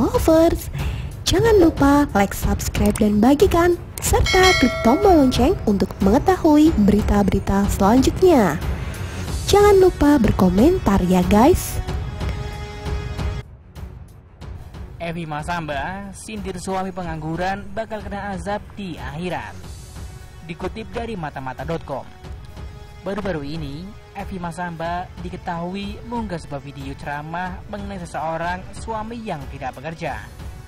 lovers. Jangan lupa like, subscribe, dan bagikan, serta klik tombol lonceng untuk mengetahui berita-berita selanjutnya. Jangan lupa berkomentar ya guys. Evi Masamba sindir suami pengangguran bakal kena azab di akhirat. Dikutip dari matamata.com. Baru-baru ini, Evi Masamba diketahui mengunggah sebuah video ceramah mengenai seseorang suami yang tidak bekerja.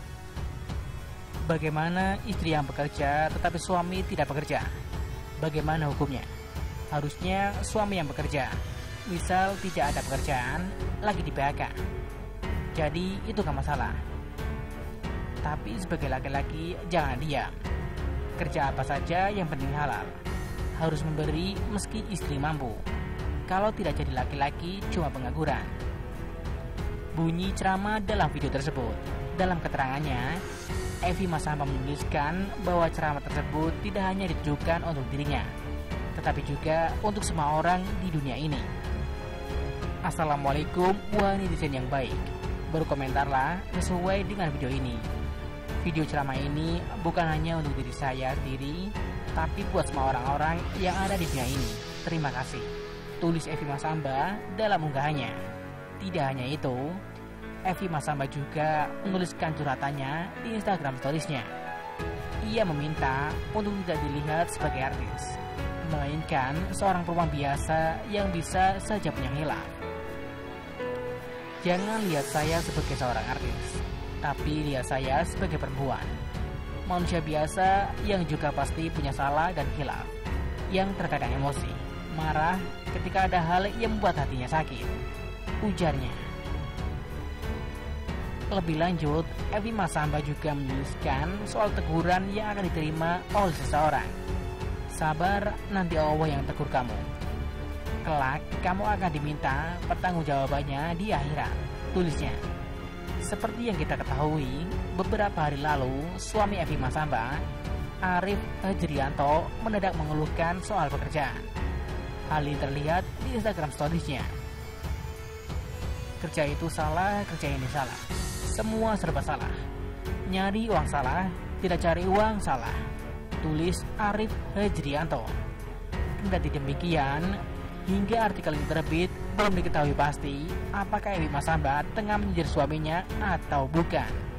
Bagaimana istri yang bekerja tetapi suami tidak bekerja? Bagaimana hukumnya? Harusnya suami yang bekerja. Misal tidak ada pekerjaan, lagi di PHK. Jadi itu gak masalah. Tapi sebagai laki-laki jangan diam. Kerja apa saja yang penting halal. Harus memberi meski istri mampu. Kalau tidak jadi laki-laki cuma pengangguran. Bunyi ceramah dalam video tersebut. Dalam keterangannya, Evi Masamba menuliskan bahwa ceramah tersebut tidak hanya ditujukan untuk dirinya, tetapi juga untuk semua orang di dunia ini. Assalamualaikum wahai netizen yang baik. Berkomentarlah sesuai dengan video ini. Video ceramah ini bukan hanya untuk diri saya sendiri, tapi buat semua orang-orang yang ada di dunia ini. Terima kasih, tulis Evi Masamba dalam unggahannya. Tidak hanya itu, Evi Masamba juga menuliskan curhatannya di Instagram storiesnya. Ia meminta untuk tidak dilihat sebagai artis, melainkan seorang perempuan biasa yang bisa saja punya hilaf. Jangan lihat saya sebagai seorang artis, tapi lihat saya sebagai perempuan, manusia biasa yang juga pasti punya salah dan hilaf, yang terkadang emosi, marah ketika ada hal yang membuat hatinya sakit, ujarnya. Lebih lanjut, Evi Masamba juga menuliskan soal teguran yang akan diterima oleh seseorang. Sabar, nanti Allah yang tegur kamu. Kelak, kamu akan diminta pertanggungjawabannya di akhirat, tulisnya. Seperti yang kita ketahui, beberapa hari lalu, suami Evi Masamba, Arif Hejrianto, mendadak mengeluhkan soal pekerjaan. Hal ini terlihat di Instagram storiesnya. Kerja itu salah, kerja ini salah. Semua serba salah. Nyari uang salah, tidak cari uang salah, tulis Arif Hejrianto. Kendati demikian, hingga artikel ini terbit, belum diketahui pasti apakah Evi Masamba tengah menyindir suaminya atau bukan.